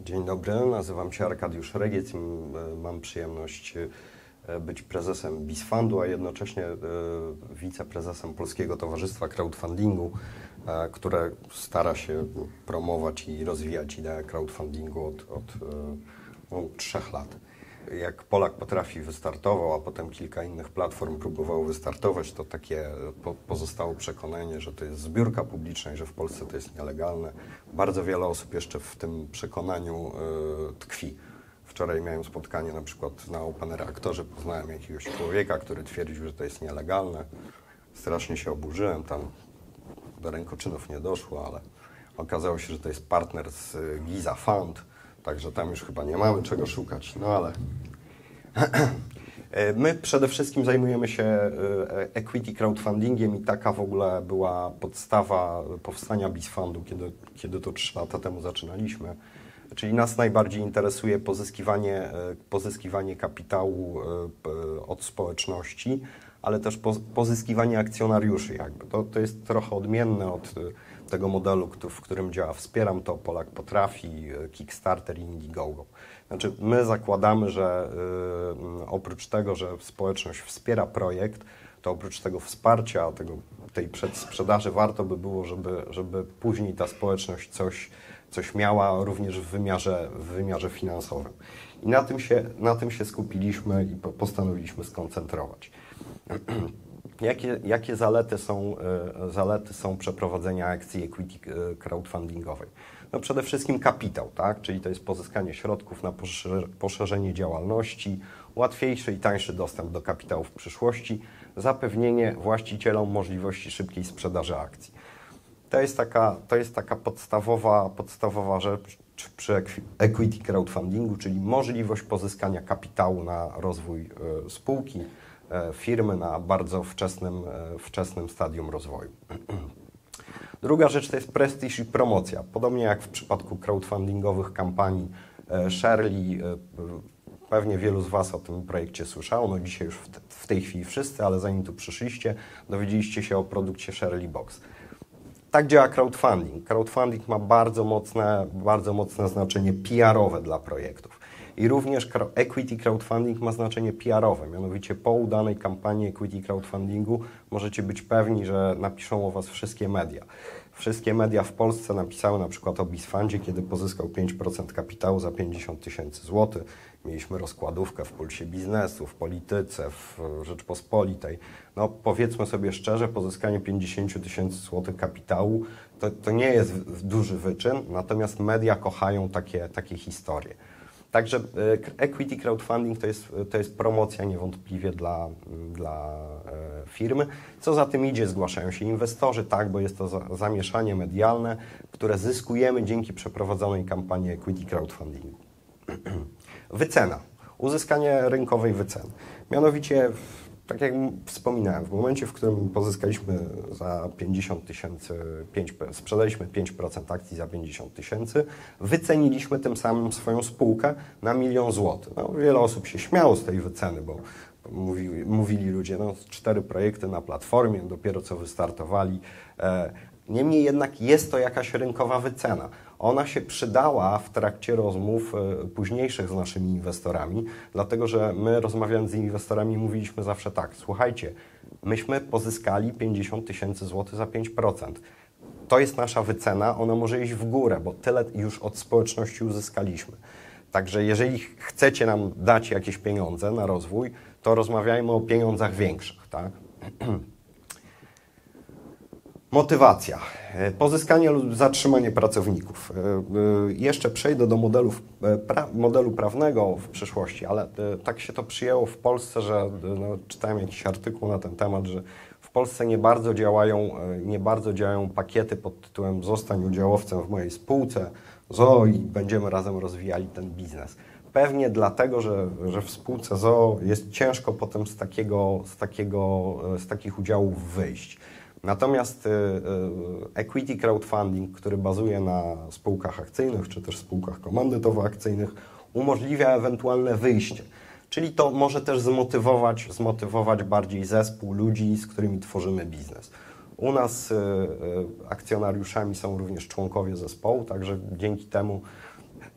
Dzień dobry, nazywam się Arkadiusz Regiec i mam przyjemność być prezesem BizFundu, a jednocześnie wiceprezesem Polskiego Towarzystwa Crowdfundingu, które stara się promować i rozwijać ideę crowdfundingu od 3 lat. Jak Polak Potrafi wystartował, a potem kilka innych platform próbowało wystartować, to takie pozostało przekonanie, że to jest zbiórka publiczna i że w Polsce to jest nielegalne. Bardzo wiele osób jeszcze w tym przekonaniu tkwi. Wczoraj miałem spotkanie na przykład na Open Reaktorze, poznałem jakiegoś człowieka, który twierdził, że to jest nielegalne. Strasznie się oburzyłem, tam do rękoczynów nie doszło, ale okazało się, że to jest partner z Giza Fund, także tam już chyba nie mamy czego szukać, no ale my przede wszystkim zajmujemy się equity crowdfundingiem i taka w ogóle była podstawa powstania BizFundu, kiedy to 3 lata temu zaczynaliśmy. Czyli nas najbardziej interesuje pozyskiwanie kapitału od społeczności, ale też pozyskiwanie akcjonariuszy jakby. To jest trochę odmienne od tego modelu, w którym działa Wspieram to, Polak Potrafi, Kickstarter i Indiegogo. Znaczy my zakładamy, że oprócz tego, że społeczność wspiera projekt, to oprócz tego wsparcia, tej przedsprzedaży warto by było, żeby później ta społeczność coś miała również w wymiarze finansowym. I na tym się skupiliśmy i postanowiliśmy skoncentrować. Jakie zalety są przeprowadzenia akcji equity crowdfundingowej? No przede wszystkim kapitał, tak? Czyli to jest pozyskanie środków na poszerzenie działalności, łatwiejszy i tańszy dostęp do kapitału w przyszłości, zapewnienie właścicielom możliwości szybkiej sprzedaży akcji. To jest taka podstawowa rzecz przy equity crowdfundingu, czyli możliwość pozyskania kapitału na rozwój spółki, firmy na bardzo wczesnym stadium rozwoju. Druga rzecz to jest prestiż i promocja. Podobnie jak w przypadku crowdfundingowych kampanii Shirley, pewnie wielu z Was o tym projekcie słyszało, no dzisiaj już w tej chwili wszyscy, ale zanim tu przyszliście, dowiedzieliście się o produkcie Shirley Box. Tak działa crowdfunding. Crowdfunding ma bardzo mocne znaczenie PR-owe dla projektów. I również equity crowdfunding ma znaczenie PR-owe, mianowicie po udanej kampanii equity crowdfundingu możecie być pewni, że napiszą o Was wszystkie media. Wszystkie media w Polsce napisały na przykład o BizFundzie, kiedy pozyskał 5% kapitału za 50 000 złotych. Mieliśmy rozkładówkę w Pulsie Biznesu, w Polityce, w Rzeczpospolitej. No powiedzmy sobie szczerze, pozyskanie 50 000 złotych kapitału to nie jest duży wyczyn, natomiast media kochają takie historie. Także equity crowdfunding to jest promocja niewątpliwie dla firmy. Co za tym idzie, zgłaszają się inwestorzy, tak, bo jest to zamieszanie medialne, które zyskujemy dzięki przeprowadzonej kampanii equity crowdfundingu. Wycena. Uzyskanie rynkowej wyceny. Mianowicie, tak jak wspominałem, w momencie, w którym pozyskaliśmy za 50 000, sprzedaliśmy 5% akcji za 50 000, wyceniliśmy tym samym swoją spółkę na 1 000 000 złotych. No, wiele osób się śmiało z tej wyceny, bo mówili ludzie, no 4 projekty na platformie, dopiero co wystartowali. Niemniej jednak jest to jakaś rynkowa wycena. Ona się przydała w trakcie rozmów późniejszych z naszymi inwestorami, dlatego że my rozmawiając z inwestorami mówiliśmy zawsze tak, słuchajcie, myśmy pozyskali 50 000 złotych za 5%. To jest nasza wycena, ona może iść w górę, bo tyle już od społeczności uzyskaliśmy. Także jeżeli chcecie nam dać jakieś pieniądze na rozwój, to rozmawiajmy o pieniądzach większych, tak? Motywacja, pozyskanie lub zatrzymanie pracowników. Jeszcze przejdę do modelu prawnego w przyszłości, ale tak się to przyjęło w Polsce, że czytałem jakiś artykuł na ten temat, że w Polsce nie bardzo działają pakiety pod tytułem zostań udziałowcem w mojej spółce ZOO i będziemy razem rozwijali ten biznes. Pewnie dlatego, że w spółce ZOO jest ciężko potem z takich udziałów wyjść. Natomiast equity crowdfunding, który bazuje na spółkach akcyjnych czy też spółkach komandytowo-akcyjnych, umożliwia ewentualne wyjście. Czyli to może też zmotywować bardziej zespół ludzi, z którymi tworzymy biznes. U nas akcjonariuszami są również członkowie zespołu, także dzięki temu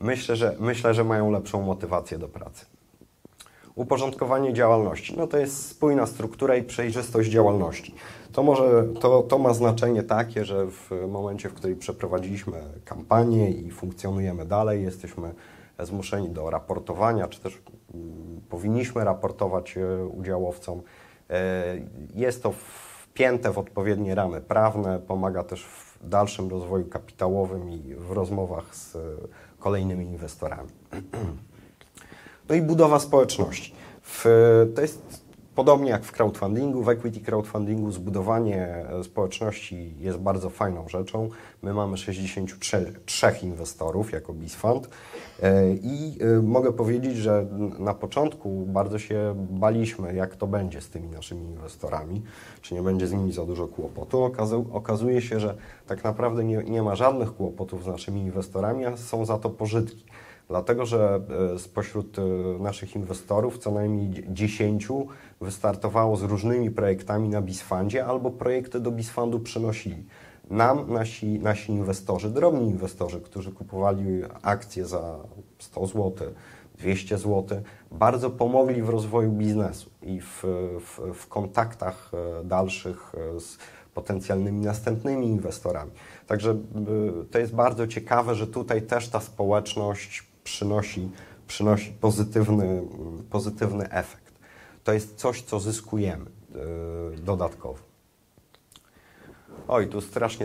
Myślę, że mają lepszą motywację do pracy. Uporządkowanie działalności. No to jest spójna struktura i przejrzystość działalności. To ma znaczenie takie, że w momencie, w którym przeprowadziliśmy kampanię i funkcjonujemy dalej, jesteśmy zmuszeni do raportowania, czy też powinniśmy raportować udziałowcom. Jest to wpięte w odpowiednie ramy prawne, pomaga też w dalszym rozwoju kapitałowym i w rozmowach z kolejnymi inwestorami. No i budowa społeczności. To jest podobnie jak w crowdfundingu, w equity crowdfundingu zbudowanie społeczności jest bardzo fajną rzeczą. My mamy 63 inwestorów jako BizFund i mogę powiedzieć, że na początku bardzo się baliśmy, jak to będzie z tymi naszymi inwestorami, czy nie będzie z nimi za dużo kłopotu. Okazuje się, że tak naprawdę nie ma żadnych kłopotów z naszymi inwestorami, a są za to pożytki. Dlatego, że spośród naszych inwestorów co najmniej 10 wystartowało z różnymi projektami na BizFundzie albo projekty do BizFundu przynosili. Nam nasi inwestorzy, drobni inwestorzy, którzy kupowali akcje za 100 zł, 200 zł, bardzo pomogli w rozwoju biznesu i w kontaktach dalszych z potencjalnymi następnymi inwestorami. Także to jest bardzo ciekawe, że tutaj też ta społeczność przynosi pozytywny efekt. To jest coś, co zyskujemy dodatkowo. Oj, tu strasznie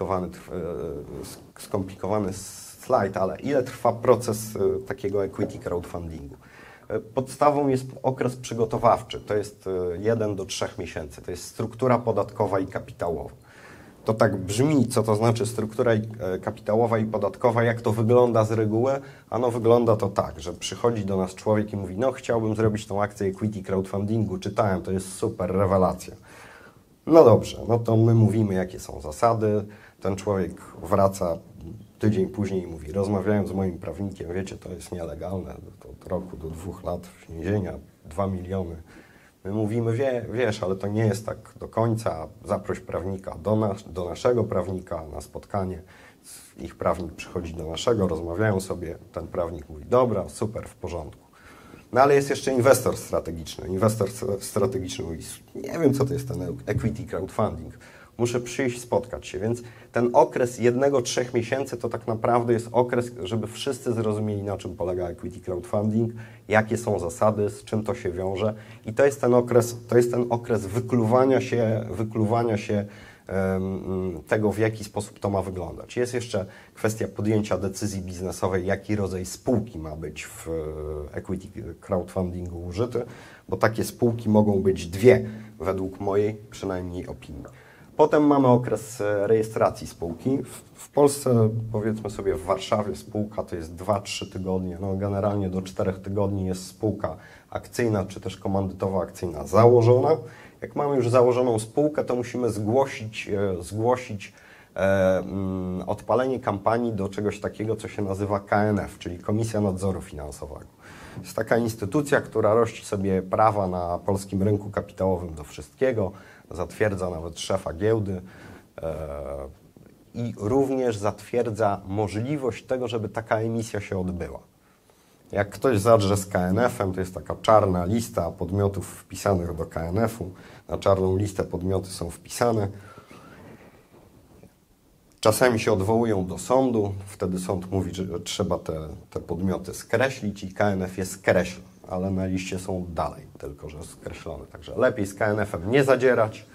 skomplikowany slajd, ale ile trwa proces takiego equity crowdfundingu? Podstawą jest okres przygotowawczy, to jest 1 do 3 miesięcy, to jest struktura podatkowa i kapitałowa. To tak brzmi, co to znaczy struktura kapitałowa i podatkowa, jak to wygląda z reguły. Ano wygląda to tak, że przychodzi do nas człowiek i mówi, no chciałbym zrobić tą akcję equity crowdfundingu, czytałem, to jest super, rewelacja. No dobrze, no to my mówimy, jakie są zasady, ten człowiek wraca tydzień później i mówi, rozmawiałem z moim prawnikiem, wiecie, to jest nielegalne, od roku do 2 lat więzienia, 2 miliony. My mówimy, wiesz, ale to nie jest tak do końca, zaproś prawnika do naszego prawnika na spotkanie. Ich prawnik przychodzi do naszego, rozmawiają sobie, ten prawnik mówi, dobra, super, w porządku. No ale jest jeszcze inwestor strategiczny. Inwestor strategiczny mówi, nie wiem, co to jest ten equity crowdfunding. Muszę przyjść, spotkać się, więc ten okres 1-3 miesięcy to tak naprawdę jest okres, żeby wszyscy zrozumieli, na czym polega equity crowdfunding, jakie są zasady, z czym to się wiąże i to jest ten okres wykluwania się tego, w jaki sposób to ma wyglądać. Jest jeszcze kwestia podjęcia decyzji biznesowej, jaki rodzaj spółki ma być w equity crowdfundingu użyty, bo takie spółki mogą być 2, według mojej przynajmniej opinii. Potem mamy okres rejestracji spółki. W Polsce, powiedzmy sobie w Warszawie spółka to jest 2-3 tygodnie, no generalnie do 4 tygodni jest spółka akcyjna czy też komandytowo-akcyjna założona. Jak mamy już założoną spółkę, to musimy zgłosić odpalenie kampanii do czegoś takiego, co się nazywa KNF, czyli Komisja Nadzoru Finansowego. Jest taka instytucja, która rości sobie prawa na polskim rynku kapitałowym do wszystkiego, zatwierdza nawet szefa giełdy i również zatwierdza możliwość tego, żeby taka emisja się odbyła. Jak ktoś zadrze z KNF-em, to jest taka czarna lista podmiotów wpisanych do KNF-u. Na czarną listę podmioty są wpisane. Czasami się odwołują do sądu, wtedy sąd mówi, że trzeba te podmioty skreślić i KNF je skreśla, ale na liście są dalej, tylko że skreślone. Także lepiej z KNF-em nie zadzierać.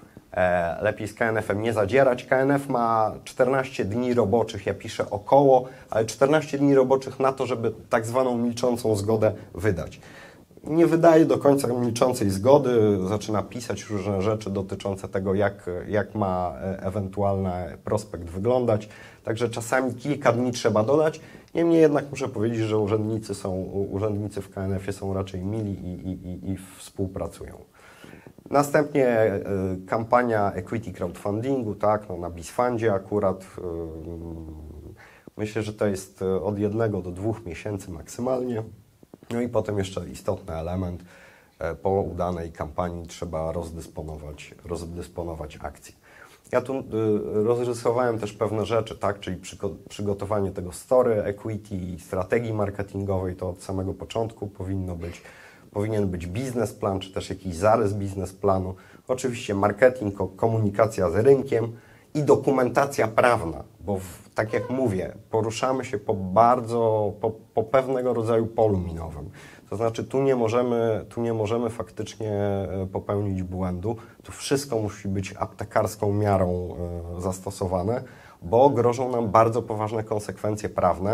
KNF ma 14 dni roboczych, ja piszę około, ale 14 dni roboczych na to, żeby tak zwaną milczącą zgodę wydać. Nie wydaje do końca milczącej zgody, zaczyna pisać różne rzeczy dotyczące tego, jak ma ewentualny prospekt wyglądać. Także czasami kilka dni trzeba dodać. Niemniej jednak muszę powiedzieć, że urzędnicy w KNF-ie są raczej mili i współpracują. Następnie kampania equity crowdfundingu, tak, no na BizFundzie akurat. Myślę, że to jest od 1 do 2 miesięcy maksymalnie. No i potem jeszcze istotny element, po udanej kampanii trzeba rozdysponować akcje. Ja tu rozrysowałem też pewne rzeczy, tak, czyli przygotowanie tego story, equity i strategii marketingowej, to od samego początku powinien być biznesplan, czy też jakiś zarys biznesplanu. Oczywiście marketing, komunikacja z rynkiem i dokumentacja prawna, bo tak jak mówię, poruszamy się po pewnego rodzaju polu minowym. To znaczy tu nie możemy faktycznie popełnić błędu. Tu wszystko musi być aptekarską miarą zastosowane, bo grożą nam bardzo poważne konsekwencje prawne.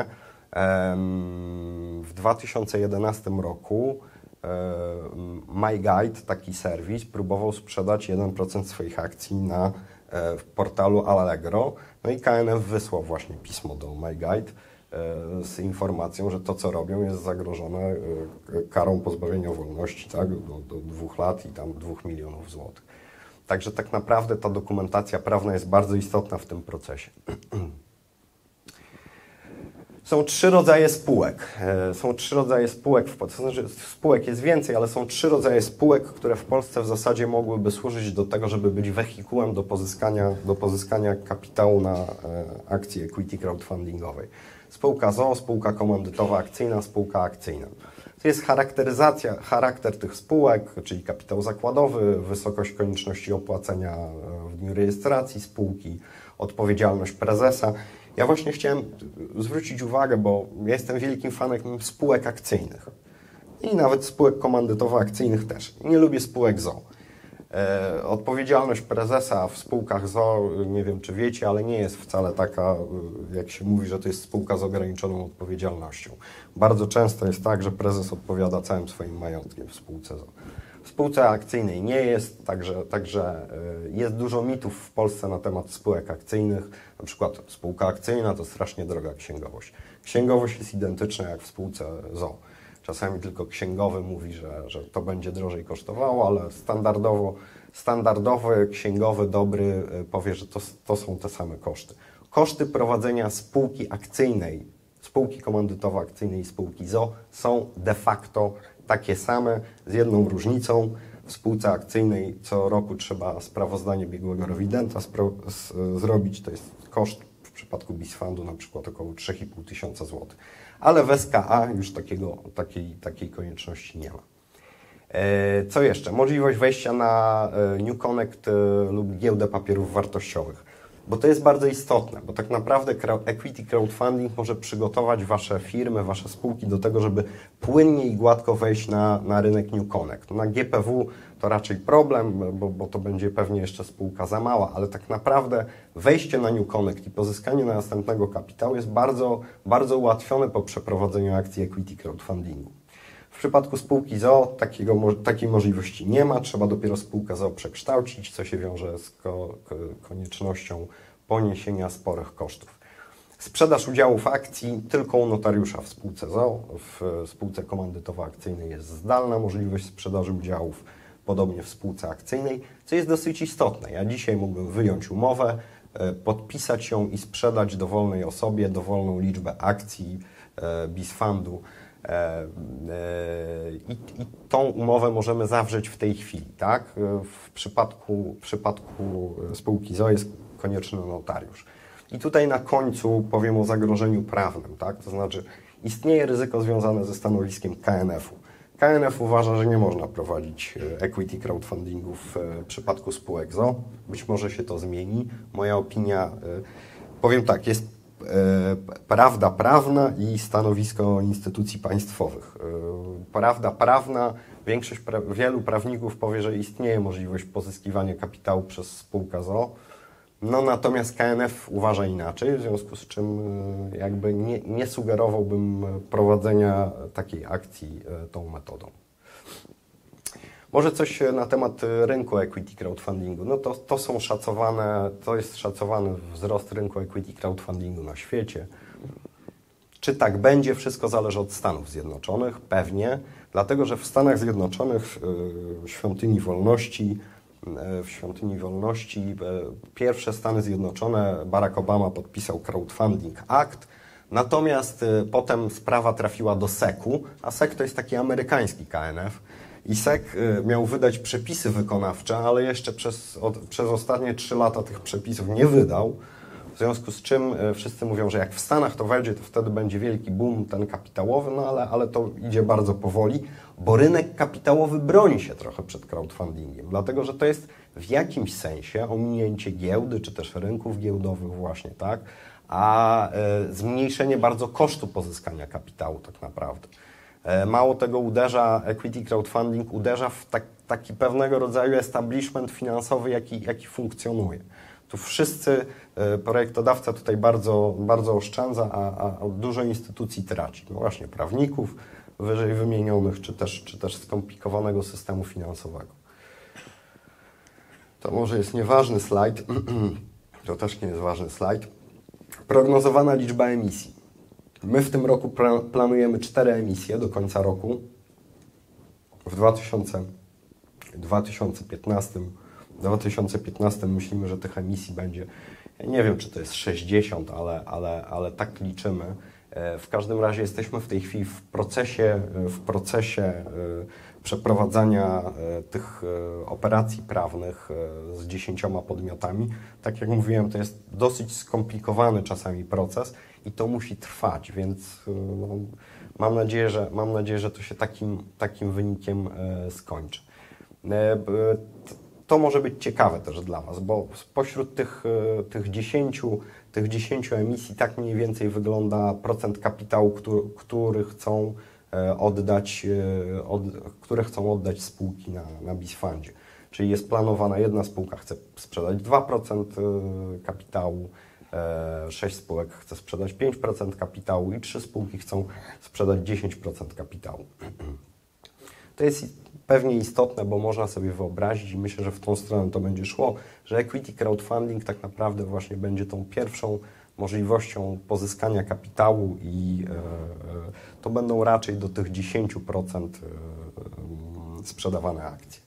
W 2011 roku MyGuide, taki serwis, próbował sprzedać 1% swoich akcji na w portalu Allegro. No i KNF wysłał właśnie pismo do MyGuide z informacją, że to, co robią, jest zagrożone karą pozbawienia wolności, tak, do 2 lat i tam 2 milionów złotych. Także tak naprawdę ta dokumentacja prawna jest bardzo istotna w tym procesie. Są 3 rodzaje spółek. To znaczy spółek jest więcej, ale są 3 rodzaje spółek, które w Polsce w zasadzie mogłyby służyć do tego, żeby być wehikułem do pozyskania kapitału na akcji equity crowdfundingowej. Spółka z o.o., spółka komandytowa akcyjna, spółka akcyjna. To jest charakter tych spółek, czyli kapitał zakładowy, wysokość konieczności opłacenia w dniu rejestracji spółki, odpowiedzialność prezesa. Ja właśnie chciałem zwrócić uwagę, bo ja jestem wielkim fanem spółek akcyjnych i nawet spółek komandytowo-akcyjnych też. Nie lubię spółek z o.o. Odpowiedzialność prezesa w spółkach z o.o., nie wiem czy wiecie, ale nie jest wcale taka, jak się mówi, że to jest spółka z ograniczoną odpowiedzialnością. Bardzo często jest tak, że prezes odpowiada całym swoim majątkiem w spółce z o.o. W spółce akcyjnej nie jest, także jest dużo mitów w Polsce na temat spółek akcyjnych. Na przykład spółka akcyjna to strasznie droga księgowość. Księgowość jest identyczna jak w spółce z o.o. Czasami tylko księgowy mówi, że to będzie drożej kosztowało, ale standardowy księgowy dobry powie, że to są te same koszty. Koszty prowadzenia spółki akcyjnej, spółki komandytowo-akcyjnej i spółki z o.o. są de facto takie same, z jedną różnicą. W spółce akcyjnej co roku trzeba sprawozdanie biegłego rewidenta zrobić. To jest koszt w przypadku BIS-Fundu na przykład około 3,5 tysiąca złotych. Ale w SKA już takiej konieczności nie ma. Co jeszcze? Możliwość wejścia na New Connect lub giełdę papierów wartościowych. Bo to jest bardzo istotne, bo tak naprawdę equity crowdfunding może przygotować Wasze firmy, Wasze spółki do tego, żeby płynnie i gładko wejść na rynek New Connect. Na GPW to raczej problem, bo to będzie pewnie jeszcze spółka za mała, ale tak naprawdę wejście na New Connect i pozyskanie następnego kapitału jest bardzo, bardzo ułatwione po przeprowadzeniu akcji equity crowdfundingu. W przypadku spółki z o.o. takiej możliwości nie ma, trzeba dopiero spółkę z o.o. przekształcić, co się wiąże z koniecznością poniesienia sporych kosztów. Sprzedaż udziałów akcji tylko u notariusza w spółce z o.o. W spółce komandytowo-akcyjnej jest zdalna możliwość sprzedaży udziałów, podobnie w spółce akcyjnej, co jest dosyć istotne. Ja dzisiaj mógłbym wyjąć umowę, podpisać ją i sprzedać dowolnej osobie dowolną liczbę akcji BIS-Fundu. I tą umowę możemy zawrzeć w tej chwili, tak? W przypadku spółki z o.o. jest konieczny notariusz. I tutaj na końcu powiem o zagrożeniu prawnym, tak? To znaczy istnieje ryzyko związane ze stanowiskiem KNF-u. KNF uważa, że nie można prowadzić equity crowdfundingu w przypadku spółek z o.o. Być może się to zmieni. Moja opinia, powiem tak, jest prawda prawna i stanowisko instytucji państwowych. Prawda prawna, wielu prawników powie, że istnieje możliwość pozyskiwania kapitału przez spółkę z o.o. No natomiast KNF uważa inaczej, w związku z czym jakby nie sugerowałbym prowadzenia takiej akcji tą metodą. Może coś na temat rynku equity crowdfundingu. No to jest szacowany wzrost rynku equity crowdfundingu na świecie. Czy tak będzie? Wszystko zależy od Stanów Zjednoczonych, pewnie, dlatego że w Stanach Zjednoczonych w Świątyni Wolności pierwsze Stany Zjednoczone, Barack Obama podpisał Crowdfunding Act, natomiast potem sprawa trafiła do SEC-u, a SEC to jest taki amerykański KNF i SEC miał wydać przepisy wykonawcze, ale jeszcze przez ostatnie 3 lata tych przepisów nie wydał, w związku z czym wszyscy mówią, że jak w Stanach to wejdzie, to wtedy będzie wielki boom ten kapitałowy, no ale to idzie bardzo powoli, bo rynek kapitałowy broni się trochę przed crowdfundingiem, dlatego że to jest w jakimś sensie ominięcie giełdy, czy też rynków giełdowych właśnie, tak, a zmniejszenie bardzo kosztu pozyskania kapitału tak naprawdę. Mało tego equity crowdfunding uderza w taki pewnego rodzaju establishment finansowy, jaki funkcjonuje. Tu wszyscy, projektodawca tutaj bardzo, bardzo oszczędza, a dużo instytucji traci. No właśnie prawników wyżej wymienionych, czy też skomplikowanego systemu finansowego. To może jest nieważny slajd, to też nie jest ważny slajd. Prognozowana liczba emisji. My w tym roku planujemy 4 emisje do końca roku. W 2015 myślimy, że tych emisji będzie, ja nie wiem, czy to jest 60, ale tak liczymy. W każdym razie jesteśmy w tej chwili w procesie przeprowadzania tych operacji prawnych z 10 podmiotami. Tak jak mówiłem, to jest dosyć skomplikowany czasami proces i to musi trwać, więc no, mam nadzieję, że to się takim wynikiem skończy. To może być ciekawe też dla Was, bo spośród tych 10 emisji tak mniej więcej wygląda procent kapitału, który chcą oddać spółki na BizFundzie. Czyli jest planowana, jedna spółka chce sprzedać 2% kapitału, 6 spółek chce sprzedać 5% kapitału i 3 spółki chcą sprzedać 10% kapitału. To jest pewnie istotne, bo można sobie wyobrazić i myślę, że w tą stronę to będzie szło, że equity crowdfunding tak naprawdę właśnie będzie tą pierwszą możliwością pozyskania kapitału i to będą raczej do tych 10% sprzedawane akcje.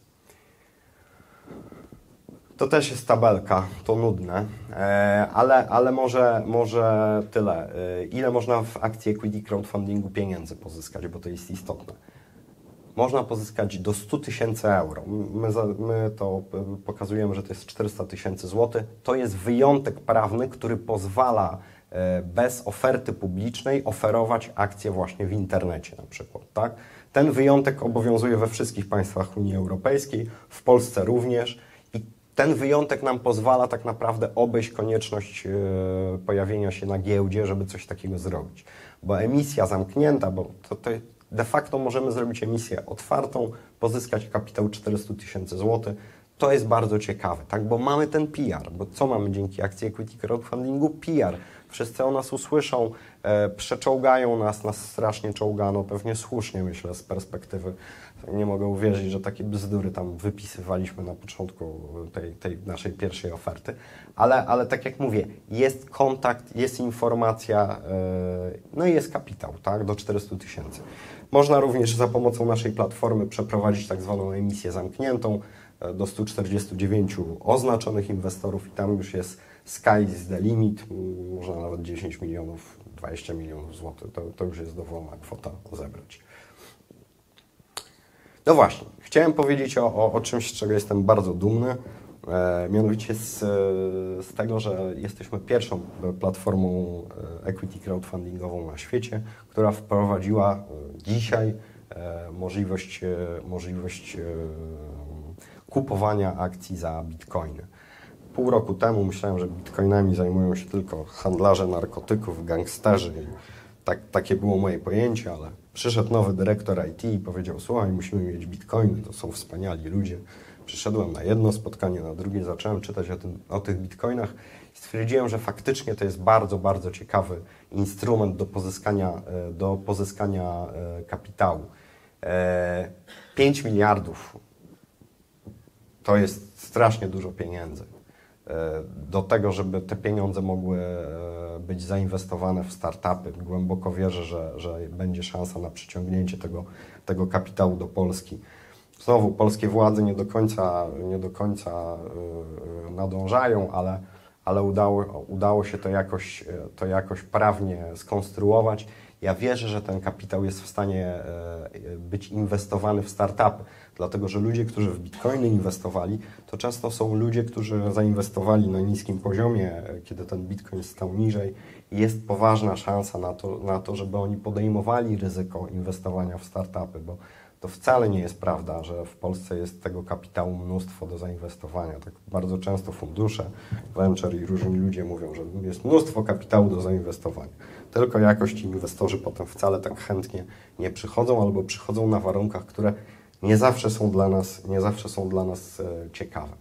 To też jest tabelka, to nudne, ale może tyle. Ile można w akcji equity crowdfundingu pieniędzy pozyskać, bo to jest istotne. Można pozyskać do 100 000 euro. My to pokazujemy, że to jest 400 000 złotych. To jest wyjątek prawny, który pozwala bez oferty publicznej oferować akcje właśnie w internecie na przykład. Tak? Ten wyjątek obowiązuje we wszystkich państwach Unii Europejskiej, w Polsce również. I ten wyjątek nam pozwala tak naprawdę obejść konieczność pojawienia się na giełdzie, żeby coś takiego zrobić. Bo emisja zamknięta, bo to de facto możemy zrobić emisję otwartą, pozyskać kapitał 400 000 złotych. To jest bardzo ciekawe, tak? Bo mamy ten PR, bo co mamy dzięki akcji equity crowdfundingu? PR. Wszyscy o nas usłyszą, przeczołgają nas strasznie czołgano, pewnie słusznie myślę z perspektywy. Nie mogę uwierzyć, że takie bzdury tam wypisywaliśmy na początku tej naszej pierwszej oferty, ale tak jak mówię, jest kontakt, jest informacja, no i jest kapitał, tak, do 400 000. Można również za pomocą naszej platformy przeprowadzić tak zwaną emisję zamkniętą do 149 oznaczonych inwestorów i tam już jest sky is the limit, można nawet 10 milionów, 20 milionów złotych, to już jest dowolna kwota zebrać. No właśnie, chciałem powiedzieć o czymś, z czego jestem bardzo dumny, mianowicie z tego, że jesteśmy pierwszą platformą equity crowdfundingową na świecie, która wprowadziła dzisiaj możliwość kupowania akcji za bitcoiny. Pół roku temu myślałem, że bitcoinami zajmują się tylko handlarze narkotyków, gangsterzy. Takie było moje pojęcie, ale przyszedł nowy dyrektor IT i powiedział: słuchaj, musimy mieć bitcoiny, to są wspaniali ludzie. Przyszedłem na jedno spotkanie, na drugie zacząłem czytać o tych bitcoinach i stwierdziłem, że faktycznie to jest bardzo, bardzo ciekawy instrument do pozyskania kapitału. 5 miliardów to jest strasznie dużo pieniędzy. Do tego, żeby te pieniądze mogły być zainwestowane w startupy. Głęboko wierzę, że będzie szansa na przyciągnięcie tego kapitału do Polski. Znowu, polskie władze nie do końca nadążają, ale udało się to jakoś prawnie skonstruować. Ja wierzę, że ten kapitał jest w stanie być inwestowany w startupy, Dlatego, że ludzie, którzy w bitcoiny inwestowali, to często są ludzie, którzy zainwestowali na niskim poziomie, kiedy ten bitcoin stał niżej i jest poważna szansa na to, żeby oni podejmowali ryzyko inwestowania w startupy, bo to wcale nie jest prawda, że w Polsce jest tego kapitału mnóstwo do zainwestowania. Tak bardzo często fundusze, venture i różni ludzie mówią, że jest mnóstwo kapitału do zainwestowania. Tylko jakoś inwestorzy potem wcale tak chętnie nie przychodzą albo przychodzą na warunkach, które nie zawsze są dla nas ciekawe.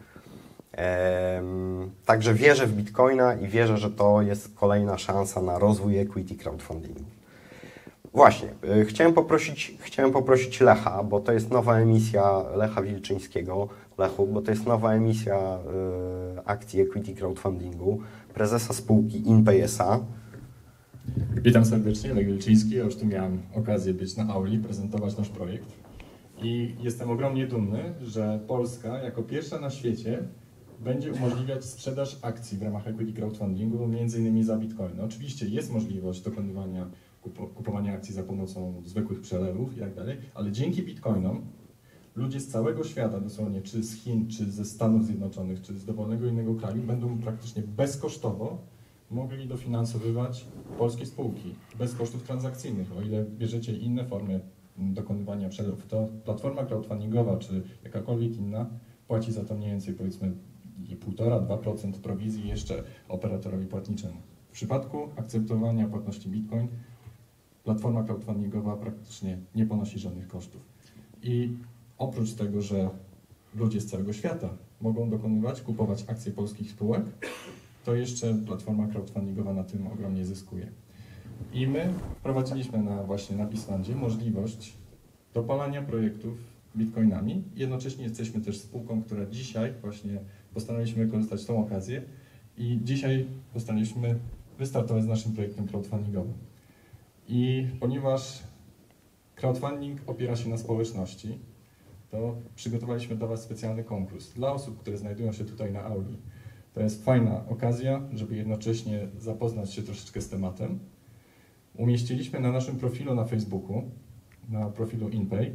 Także wierzę w Bitcoina i wierzę, że to jest kolejna szansa na rozwój equity crowdfundingu. Właśnie, chciałem poprosić Lecha, bo to jest nowa emisja Lecha Wilczyńskiego, Lechu, bo to jest nowa emisja akcji equity crowdfundingu, prezesa spółki InPay SA. Witam serdecznie, Lech Wilczyński. Ja już tu miałem okazję być na auli, prezentować nasz projekt. I jestem ogromnie dumny, że Polska jako pierwsza na świecie będzie umożliwiać sprzedaż akcji w ramach equity crowdfundingu, między innymi za bitcoin. Oczywiście jest możliwość dokonywania kupowania akcji za pomocą zwykłych przelewów i tak dalej, ale dzięki bitcoinom ludzie z całego świata, dosłownie czy z Chin, czy ze Stanów Zjednoczonych, czy z dowolnego innego kraju, będą praktycznie bezkosztowo mogli dofinansowywać polskie spółki bez kosztów transakcyjnych. O ile bierzecie inne formy dokonywania przelewów, to platforma crowdfundingowa czy jakakolwiek inna płaci za to mniej więcej powiedzmy 1,5–2% prowizji jeszcze operatorowi płatniczemu. W przypadku akceptowania płatności Bitcoin platforma crowdfundingowa praktycznie nie ponosi żadnych kosztów. I oprócz tego, że ludzie z całego świata mogą kupować akcje polskich spółek, to jeszcze platforma crowdfundingowa na tym ogromnie zyskuje. I my wprowadziliśmy właśnie na Bisfundzie możliwość dopalania projektów bitcoinami. Jednocześnie jesteśmy też spółką, która dzisiaj właśnie postanowiliśmy wykorzystać tą okazję i dzisiaj postanowiliśmy wystartować z naszym projektem crowdfundingowym. I ponieważ crowdfunding opiera się na społeczności, to przygotowaliśmy dla Was specjalny konkurs dla osób, które znajdują się tutaj na auli. To jest fajna okazja, żeby jednocześnie zapoznać się troszeczkę z tematem. Umieściliśmy na naszym profilu na Facebooku, na profilu InPay,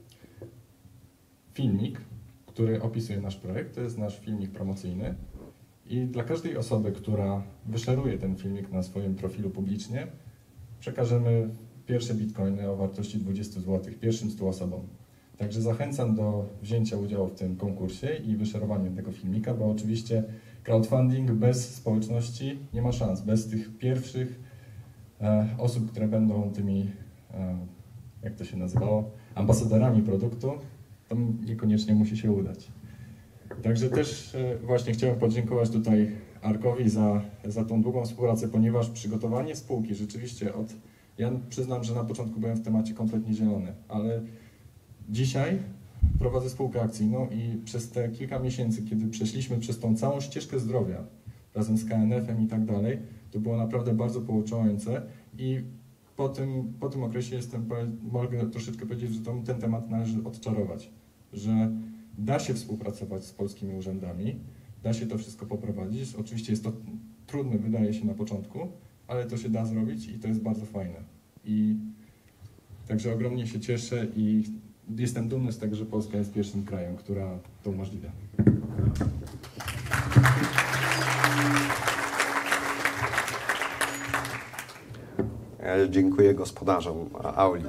filmik, który opisuje nasz projekt. To jest nasz filmik promocyjny. I dla każdej osoby, która wyszeruje ten filmik na swoim profilu publicznie, przekażemy pierwsze bitcoiny o wartości 20 zł pierwszym 100 osobom. Także zachęcam do wzięcia udziału w tym konkursie i wyszerowania tego filmika, bo oczywiście crowdfunding bez społeczności nie ma szans. Bez tych pierwszych osób, które będą tymi, jak to się nazywało, ambasadorami produktu, to niekoniecznie musi się udać. Także też właśnie chciałem podziękować tutaj Arkowi za tą długą współpracę, ponieważ przygotowanie spółki rzeczywiście ja przyznam, że na początku byłem w temacie kompletnie zielony, ale dzisiaj prowadzę spółkę akcyjną i przez te kilka miesięcy, kiedy przeszliśmy przez tą całą ścieżkę zdrowia razem z KNF-em i tak dalej, to było naprawdę bardzo pouczające i po tym okresie mogę troszeczkę powiedzieć, że ten temat należy odczarować, że da się współpracować z polskimi urzędami, da się to wszystko poprowadzić. Oczywiście jest to trudne, wydaje się na początku, ale to się da zrobić i to jest bardzo fajne. I także ogromnie się cieszę i jestem dumny z tego, że Polska jest pierwszym krajem, która to umożliwia. Dziękuję gospodarzom auli.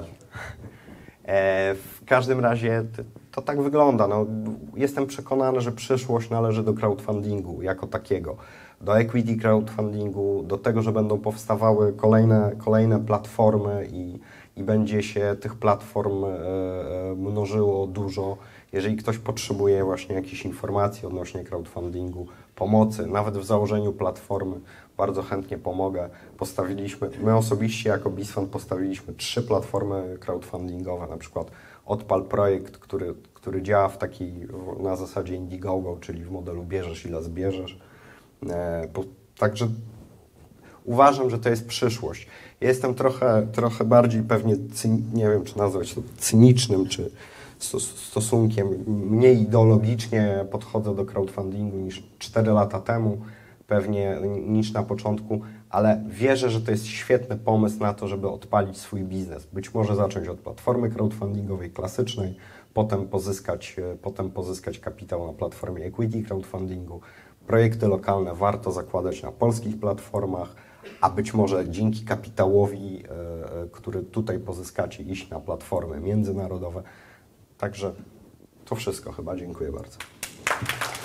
W każdym razie to tak wygląda. No, jestem przekonany, że przyszłość należy do crowdfundingu jako takiego, do equity crowdfundingu, do tego, że będą powstawały kolejne platformy i będzie się tych platform mnożyło dużo. Jeżeli ktoś potrzebuje właśnie jakichś informacji odnośnie crowdfundingu, pomocy, nawet w założeniu platformy, bardzo chętnie pomogę. My osobiście jako Bisfund postawiliśmy 3 platformy crowdfundingowe, na przykład Odpal projekt, który działa na zasadzie Indiegogo, czyli w modelu bierzesz ile zbierzesz. Także uważam, że to jest przyszłość. Jestem trochę bardziej pewnie, nie wiem czy nazwać to cynicznym, czy stosunkiem, mniej ideologicznie podchodzę do crowdfundingu niż 4 lata temu, pewnie niż na początku, ale wierzę, że to jest świetny pomysł na to, żeby odpalić swój biznes. Być może zacząć od platformy crowdfundingowej klasycznej, potem pozyskać kapitał na platformie equity crowdfundingu. Projekty lokalne warto zakładać na polskich platformach, a być może dzięki kapitałowi, który tutaj pozyskacie, iść na platformy międzynarodowe. Także to wszystko chyba. Dziękuję bardzo.